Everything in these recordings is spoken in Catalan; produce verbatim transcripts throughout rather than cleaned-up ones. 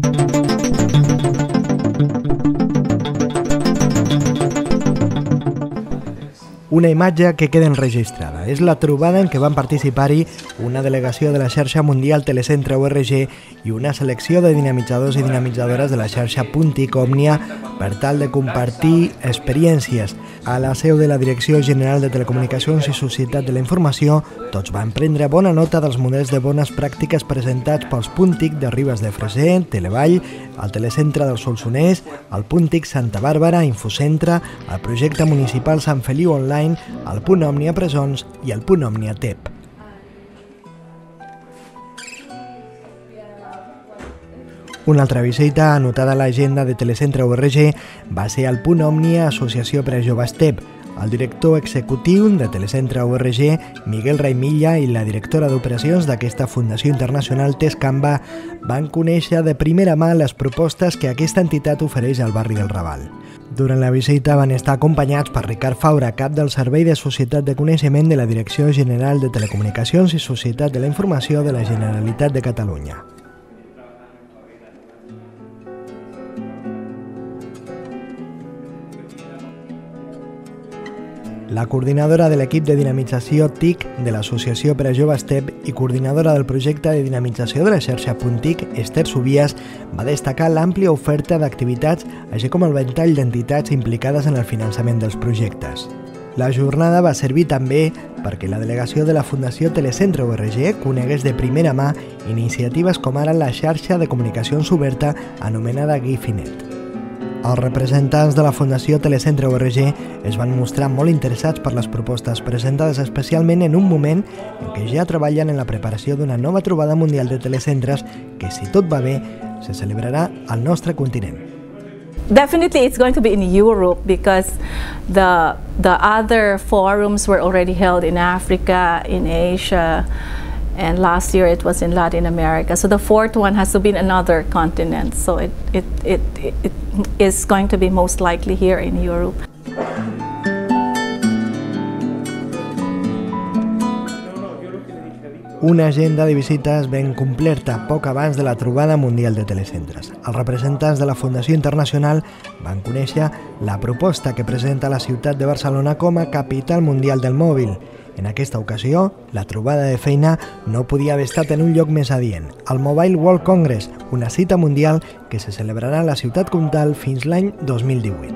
Una imatge que queda enregistrada. És la trobada en què van participar-hi una delegació de la xarxa mundial Telecentre U R G i una selecció de dinamitzadors i dinamitzadores de la xarxa Puntic Òmnia per tal de compartir experiències. A la seu de la Direcció General de Telecomunicacions i Societat de la Informació, tots van prendre bona nota dels models de bones pràctiques presentats pels Puntic de Ribes de Freser, Televall, el Telecentre del Solsonès, el Puntic Santa Bàrbara, Infocentre, el projecte municipal Sant Feliu Online, el Punt Òmnia Presons i el Punt Òmnia T E P. Una altra visita anotada a l'agenda de Telecentre U R G va ser al Punt Òmnia Associació per a Joves T E P. El director executiu de Telecentre U R G, Miguel Raimilla, i la directora d'operacions d'aquesta Fundació Internacional Tescamba van conèixer de primera mà les propostes que aquesta entitat ofereix al barri del Raval. Durant la visita van estar acompanyats per Ricard Faura, cap del Servei de Societat de Coneixement de la Direcció General de Telecomunicacions i Societat de la Informació de la Generalitat de Catalunya. La coordinadora de l'equip de dinamització T I C de l'Associació per a Joves T E P i coordinadora del projecte de dinamització de la xarxa Puntic, Esther Subias, va destacar l'àmplia oferta d'activitats, així com el ventall d'entitats implicades en el finançament dels projectes. La jornada va servir també perquè la delegació de la Fundació Telecentre U R G conegués de primera mà iniciatives com ara la xarxa de comunicacions oberta anomenada Gifinet. Els representants de la Fundació Telecentre U R G es van mostrar molt interessats per les propostes presentades, especialment en un moment en què ja treballen en la preparació d'una nova trobada mundial de telecentres que, si tot va bé, se celebrarà al nostre continent. Definitely it's going to be in Europe because the, the other forums were already held in Africa, in Asia, and last year it was in Latin America. So the fourth one has to be in another continent. So it, it, it, it is going to be most likely here in Europe. Una agenda de visites ben completa poc abans de la trobada mundial de telecentres. Els representants de la Fundació Internacional van conèixer la proposta que presenta la ciutat de Barcelona com a capital mundial del mòbil. En aquesta ocasió, la trobada de feina no podia haver estat en un lloc més adient, el Mobile World Congress, una cita mundial que se celebrarà a la ciutat comtal fins l'any dos mil divuit.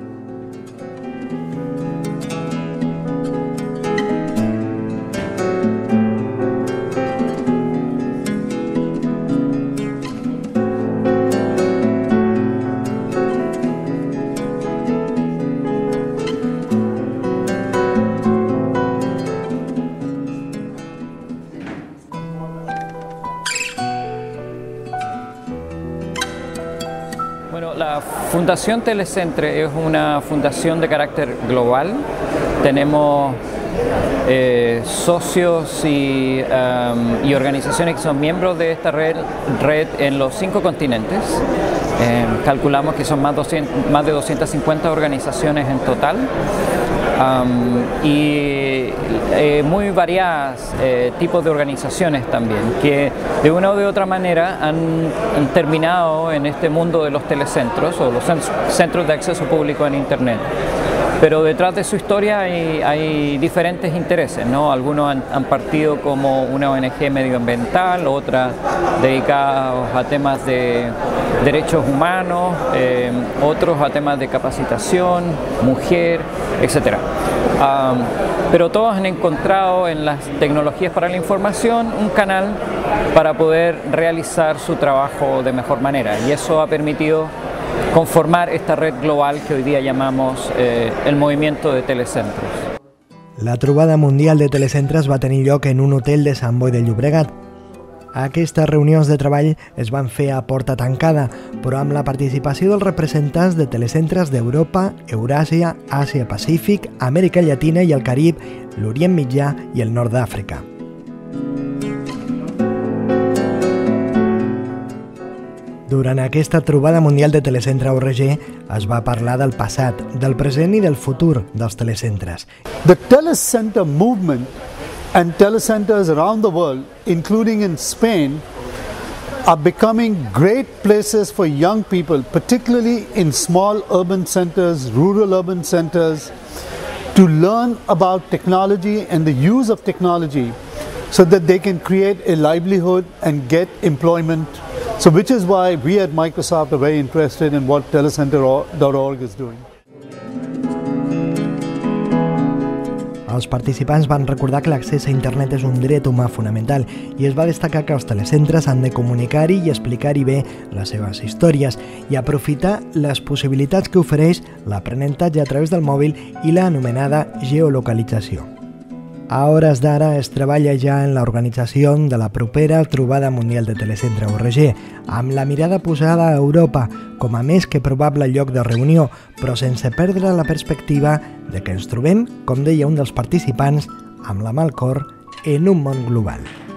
Bueno, la Fundación Telecentre es una fundación de carácter global. Tenemos eh, socios y, um, y organizaciones que son miembros de esta red, red en los cinco continentes. Eh, calculamos que son más, doscientas, más de doscientas cincuenta organizaciones en total. Um, y eh, muy variadas eh, tipos de organizaciones también, que de una u de otra manera han, han terminado en este mundo de los telecentros o los centros de acceso público en Internet. Pero detrás de su historia hay, hay diferentes intereses, ¿no? Algunos han, han partido como una O N G medioambiental, otras dedicadas a temas de derechos humanos, eh, otros a temas de capacitación, mujer, etcétera. Um, pero todos han encontrado en las tecnologías para la información un canal para poder realizar su trabajo de mejor manera, y eso ha permitido conformar esta red global que hoy día llamamos eh, el movimiento de telecentros. La trobada mundial de telecentres va tenir lloc en un hotel de Sant Boi de Llobregat. Aquestes reunions de treball es van fer a porta tancada, però amb la participació dels representants de telecentres d'Europa, Euràsia, Àsia-Pacífic, Amèrica Llatina i el Carib, l'Orient Mitjà i el Nord d'Àfrica. Durant aquesta trobada mundial de Telecentre U R G es va parlar del passat, del present i del futur dels telecentres. The telecenter movement and telecenters around the world, including in Spain, are becoming great places for young people, particularly in small urban centers, rural urban centers, to learn about technology and the use of technology so that they can create a livelihood and get employment. So which is why we at Microsoft are very interested in what telecenter dot org is doing. Els participants van recordar que l'accés a internet és un dret humà fonamental i es va destacar que els telecentres han de comunicar-hi i explicar-hi bé les seves històries i aprofitar les possibilitats que ofereix l'aprenentatge a través del mòbil i la anomenada geolocalització. A hores d'ara es treballa ja en l'organització de la propera Trobada Mundial de Telecentre U R G, amb la mirada posada a Europa com a més que probable lloc de reunió, però sense perdre la perspectiva de que ens trobem, com deia un dels participants, amb la mà al cor en un món global.